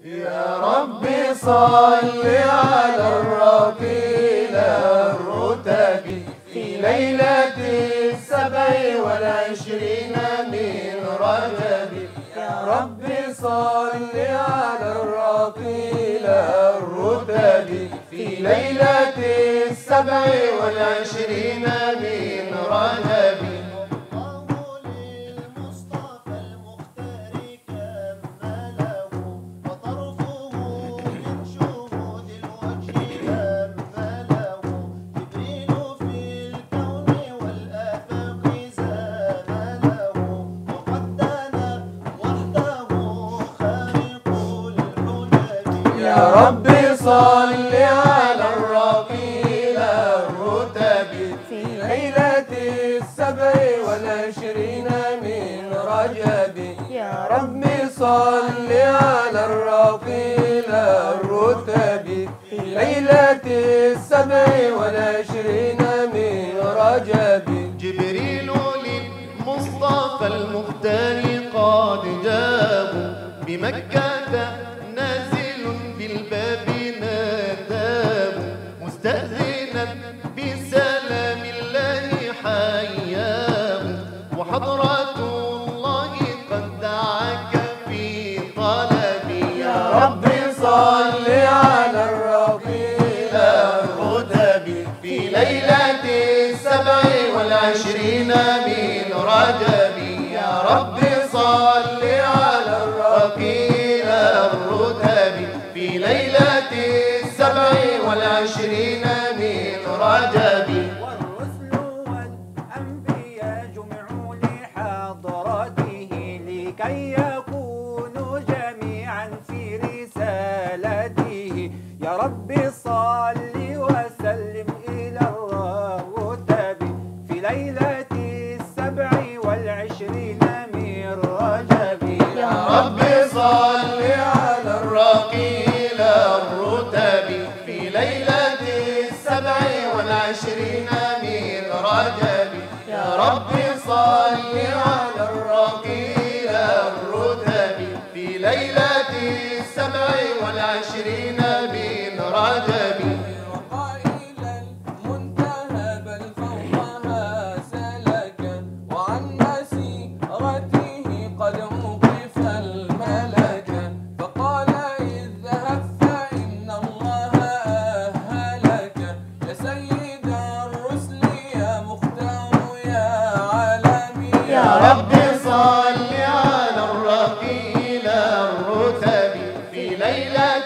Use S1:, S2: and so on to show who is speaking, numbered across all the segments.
S1: يا رب صل على الرفيع الرتب في ليلة 27 من رجب. يا رب صل على الرفيع الرتب في ليلة 27 من رجب. يا رب صل على الرفيع الرتب في ليلة 27 من رجب. يا رب صل على الرفيع الرتب في ليلة 27 من رجب.
S2: جبريل للمصطفى المختار قد جاء بمكة نازل بالباب ناداه مستأذنا بسلام الله حياه وحضرة الله قد دعاك في طلبي.
S1: يا رب صل على الرفيع الرتب في ليلة 27 من رجب. يا رب صل على الرفيع الرتب في ليلة 27 من رجب.
S3: والرسل والأنبياء جمعوا لحضرته لكي يكونوا جميعا في رسالته. يا رب صل وسلم إلى الرتب في ليلة 27 من رجب.
S1: يا رب صل على الرفيع الرتب في ليلة 27 من رجب. يا رب صل على الرفيع الرتب في ليلة 27 من رجب.
S4: إلى المنتهى بل فوقها سلكا وعن مسيرته قد وقف الملكا فقال اذهب فإن الله أهلك يا سيد الرسل يا مختار يا عالمي.
S1: يا رب صل على الرفيع الرتب في ليلة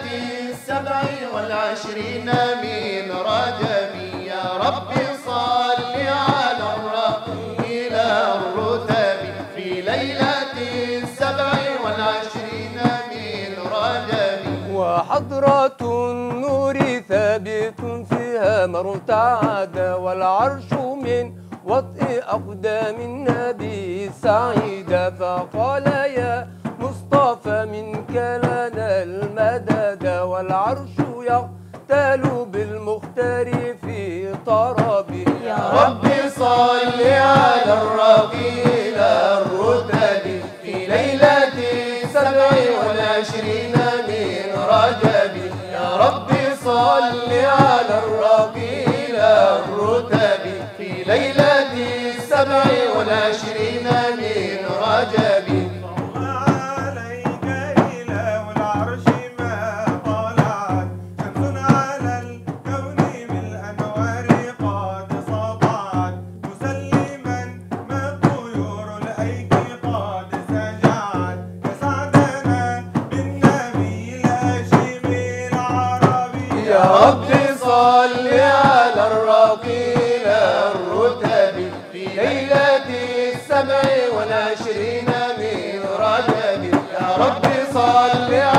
S1: 27 من رجب. يا رب صل على الرفيع الرتب في ليلة 27 من رجب.
S4: وحضرة النور ثابت فيها مرتعد والعرش من وطئ أقدام النبي سعيدا فقال يا مصطفى منك لنا المدد والعرش يقتل بالمختار في طربه.
S1: يا رب صل على الرفيع الرتب في ليلة 27 من رجب. يا رب صل على الرفيع الرتب في ليلة 27 من رجب. يا رب صل على الرفيع الرتب في ليلة 27 من رجب. يا رب صل